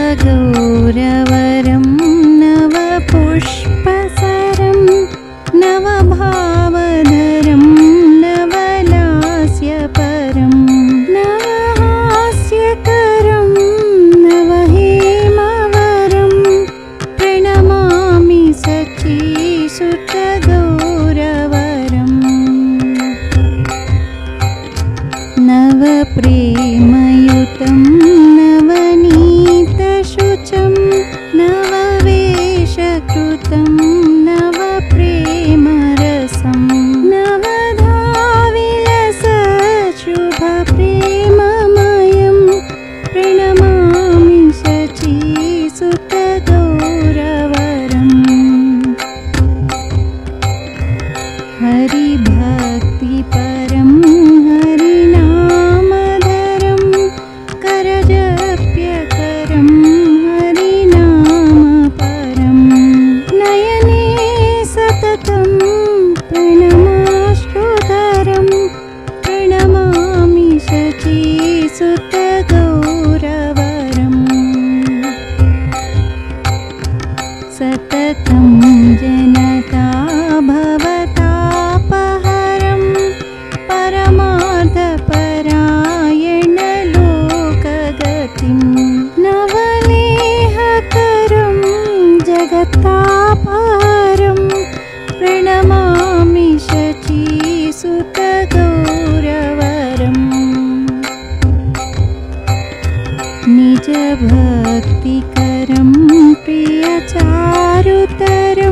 नवगौरवरं नवपुष्पसरं नवभावधरं नवलास्यपरं नवहास्यकरं नवहेमवरं प्रणमामि सचीसुतगौरवरम् नवप्रेमयुतं नवनीतशुचं नववेशकृतं नवप्रेमरसं नवधाविलसशुभप्रेममयं प्रणमामि सचीसुतगौरवरम् हरिभक्तिपरं हरिनामधरं करजप्यकरं हरिनामपरं नयने सततं प्रणमाश्रुधरं प्रणमामि सचीसुतगौरवरम् सततं जनता भवतापहरं परमार्थपरायणलोकगतिं नवलेहकरं जगत्तापहरं प्रणमामि सचीसुतगौरवरम् निजभक्तिकरं प्रियचारुतरं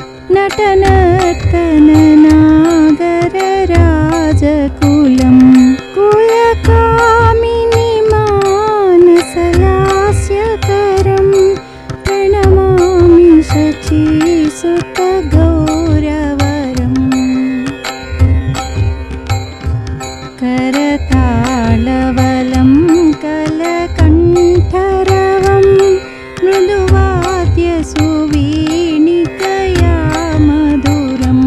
नटनर्तननागरराजकुलं कुलकामिनीमानसलास्यकरं प्रणमामि सचीसुतगौरवरम् करतालवलं कलकण्ठरवं मृदुवाद्यसुवीणिकया मधुरं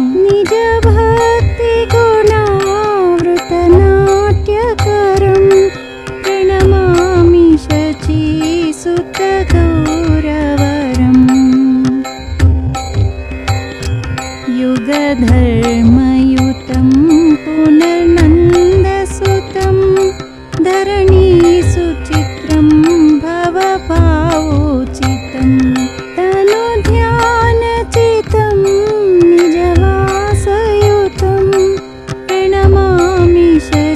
निजभक्तिगुणावृतनाट्यकरं प्रणमामि सचीसुतगौरवरम् युगधर्मयुतं पुनर्नन्दसुतं धरणीसुचित्रं भवभावोचितं तनुध्यानचितं निजवासयुतं प्रणमामि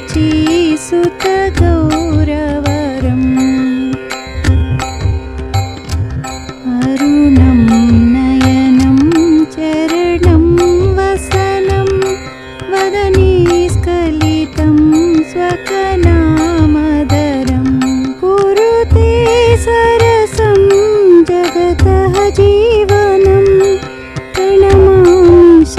सचीसुतगौरवरम् अरुणं नयनं चरणं वसनं वदने स्खलितं स्वकनामधरं कुरुते सरसं जगतः जीवनं प्रणमामि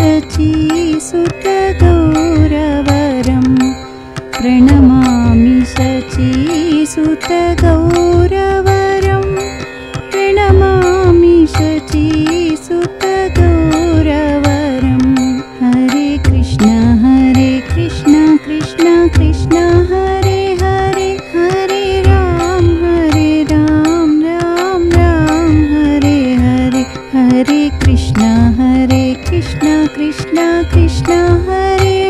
सचीसुतगौरवरम् प्रणमामि सचीसुतगौरवरम् प्रणमामि सचीसुतगौरवरम् हरे कृष्ण कृष्ण कृष्ण हरे हरे हरे राम राम राम हरे हरे हरे कृष्ण कृष्ण कृष्ण हरे